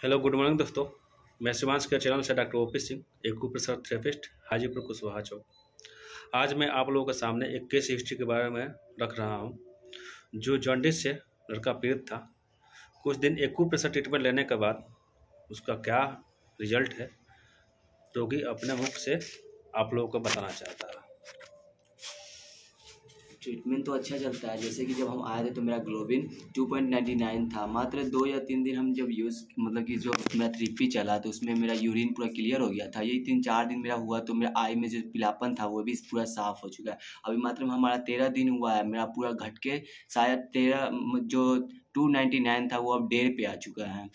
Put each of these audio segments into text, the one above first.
Hello good morning दोस्तों। मैं शिवांश के चैनल से doctor OP Singh, acupressure therapist, Hajipur Kushwaha Chowk. आज मैं आप लोगों के सामने एक केस हिस्ट्री के बारे में रख रहा हूं। जो जॉन्डिस से लड़का पीड़ित था, कुछ दिन एक्यूप्रेशर ट्रीटमेंट लेने के बाद उसका क्या रिजल्ट है, रोगी अपने मुख से आप लोगों को बताना चाहता है। ट्रीटमेंट तो अच्छा चलता है। जैसे कि जब हम आए थे तो मेरा ग्लोबिन 2.99 था। मात्र 2 या 3 दिन हम जब यूज़ कि जो मेरा थेरेपी चला तो उसमें मेरा यूरिन पूरा क्लियर हो गया था। यही 3-4 दिन मेरा हुआ तो मेरा आई में जो पीलापन था वो भी पूरा साफ़ हो चुका है। अभी मात्र हमारा 13 दिन हुआ है, मेरा पूरा घट के शायद 13 जो 299 था वो अब 1.5 पे आ चुका है।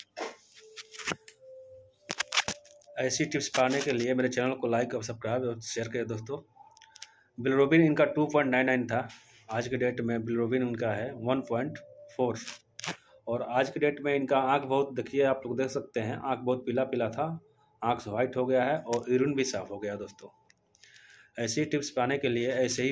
ऐसी टिप्स पाने के लिए मेरे चैनल को लाइक और सब्सक्राइब और शेयर करें दोस्तों। बिलिरुबिन इनका 2.99 था, आज के डेट में बिलिरुबिन उनका है 1.4। और आज के डेट में इनका आँख बहुत, देखिए आप लोग देख सकते हैं, आँख बहुत पीला पीला था, आँख से वाइट हो गया है और यूरिन भी साफ हो गया दोस्तों। ऐसी टिप्स पाने के लिए ऐसे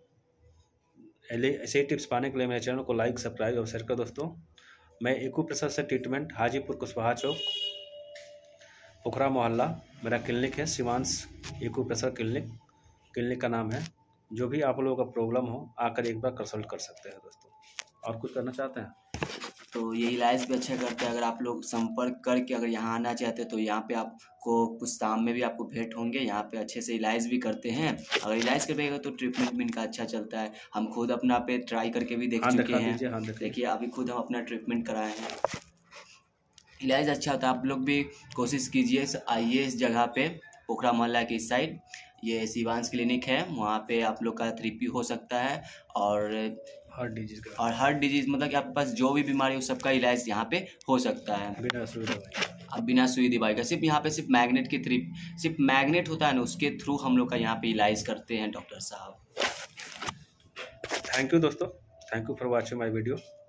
ही टिप्स पाने के लिए मेरे चैनल को लाइक सब्सक्राइब और शेयर करें दोस्तों। मैं एक्यूप्रेशर से ट्रीटमेंट हाजीपुर कुशवाहा चौक, पोखरा मोहल्ला मेरा क्लिनिक है, शिवांश एक्यूप्रेशर क्लिनिक का नाम है। जो भी आप लोगों का प्रॉब्लम हो आकर एक बार कंसल्ट कर सकते हैं दोस्तों। और कुछ करना चाहते हैं तो ये इलाज भी अच्छा करते हैं। अगर आप लोग संपर्क करके अगर यहाँ आना चाहते हैं तो यहाँ पे आपको कुछ शाम में भी आपको भेंट होंगे। यहाँ पे अच्छे से इलाज भी करते हैं। अगर इलाज करिएगा तो ट्रीटमेंट भी इनका अच्छा चलता है। हम खुद अपना पे ट्राई करके भी देख चुके हैं। देखिए अभी खुद हम अपना ट्रीटमेंट कराए हैं, इलाज अच्छा होता है। आप लोग भी कोशिश कीजिए, आइए इस जगह पे, पोखरा मोहल्ला की इस साइड ये शिवांश क्लिनिक है। वहाँ पे आप लोग का थेरेपी हो सकता है और हर डिजीज़ मतलब कि आपके पास जो भी बीमारी हो सबका इलाज यहाँ पे हो सकता है बिना सुई दवाई का। सिर्फ यहाँ पे सिर्फ मैग्नेट होता है ना, उसके थ्रू हम लोग का यहाँ पे इलाज करते हैं डॉक्टर साहब। थैंक यू दोस्तों, thank you for watching my video.